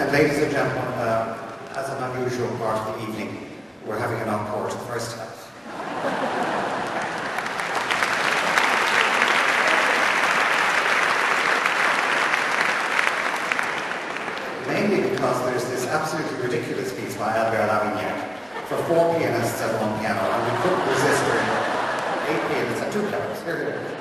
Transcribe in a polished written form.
And ladies and gentlemen, as an unusual part of the evening, we're having an encore to the first half. Mainly because there's this absolutely ridiculous piece by Lavignac for 4 pianists and 1 piano, and we couldn't resist doing 8 pianists and 2 pianos. Here, here.